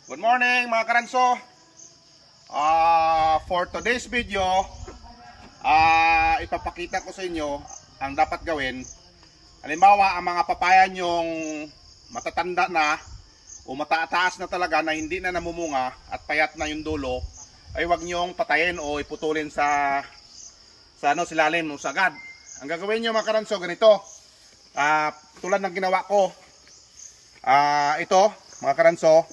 Good morning mga karanso. For today's video, ipapakita ko sa inyo ang dapat gawin. Halimbawa, ang mga papaya nyong matatanda na o mataas na talaga na hindi na namumunga at payat na yung dulo, ay huwag nyong patayin o iputulin sa silalim o sagad. Ang gagawin nyo mga karanso, ganito. Tulad ng ginawa ko, ito mga karanso,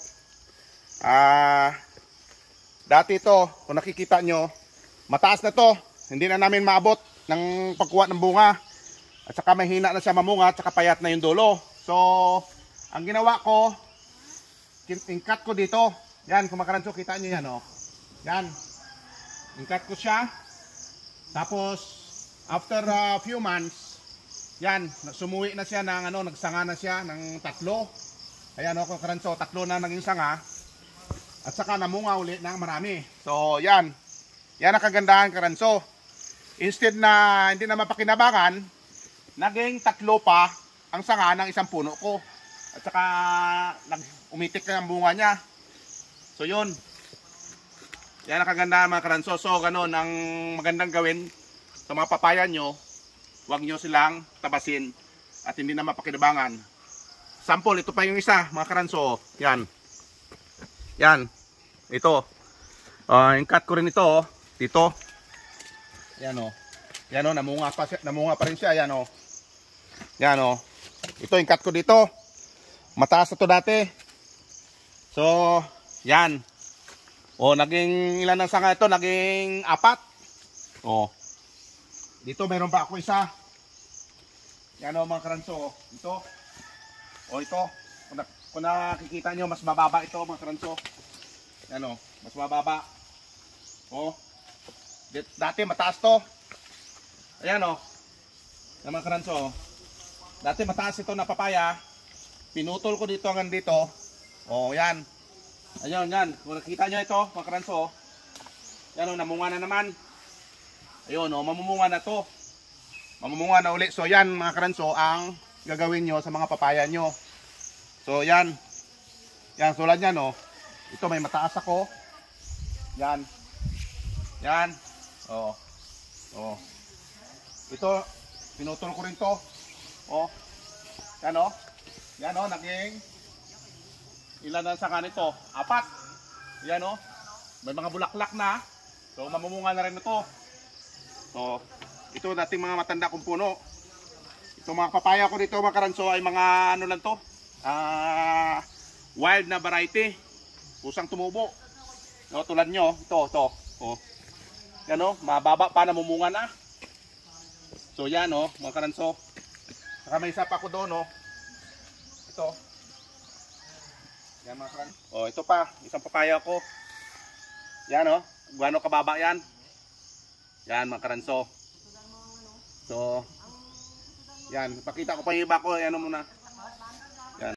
dati ito, kung nakikita nyo, mataas na to, hindi na namin maabot ng pagkuha ng bunga, at saka mahina na siya mamunga, at saka payat na yung dulo. So ang ginawa ko, in-cut ko dito. Yan, kung makaranso, kita nyo yan, oh. Yan, in-cut ko siya. Tapos after a few months, yan, sumuwi na siya ng nagsanga na siya ng 3. Ayan, kung makaranso, 3 na naging sanga. At saka namunga ulit ng marami. So yan, yan ang kagandahan karanso. Instead na hindi na mapakinabangan, naging 3 pa ang sanga ng isang puno ko. At saka umitik na ang bunga niya. So yun, yan ang kagandahan mga karanso. So ganun ang magandang gawin sa mga papaya nyo. Huwag nyo silang tabasin at hindi na mapakinabangan. Sample, ito pa yung isa mga karanso. Yan. Yan. Ito. In-cut ko rin ito, oh. Dito. Yan, oh. Yan, oh, namunga pa rin siya. Yan, oh. Yan, oh. Ito, in-cut ko dito. Mataas na to dati. So, yan. Oh, naging ilan ang sanga ito? Naging 4. Oh. Dito mayroon pa ako isa. Yan, oh, mga karanso. Ito. Oh, ito. Kung nakikita nyo, mas mababa ito mga karanso. Yan, oh, mas mababa. Oh. Dati mataas to. Ayan, oh. Yan mga karanso, oh. Dati mataas ito na papaya. Pinutol ko dito hanggang dito. Oh, yan. Ayun, yan. Kung nakikita nyo ito mga karanso, oh. Yan, oh, namunga na naman. Ayun, oh, mamumunga na to. Mamumunga na uli. So yan mga karanso ang gagawin nyo sa mga papaya nyo. So yan. Yan, tulad yan, oh. Ito may mataas ako. Yan. Yan. Oh. Oh. Ito pinutol ko rin to. Oh. Yan, oh. Yan, oh, naging ilan ang sanga nito? 4. Yan, oh. May mga bulaklak na. So mamumunga na rin ito. So ito dating mga matanda kong puno. Ito mga papaya ko dito mga karanso ay mga ano lang to. Wild na variety. Kusang tumubo. No, tulad nyo, ito. Oh. Yan, oh, mababa pa, namumunga na. So yan, oh, mga karanso. Saka may isa pa ko doon, oh. Ito. Yan mga karanso. Oh, ito pa, isang papaya ko. Yan, oh. Gaano kababa yan? Yan mga karanso. So yan, pakita ko pa yung iba ko. Ano muna.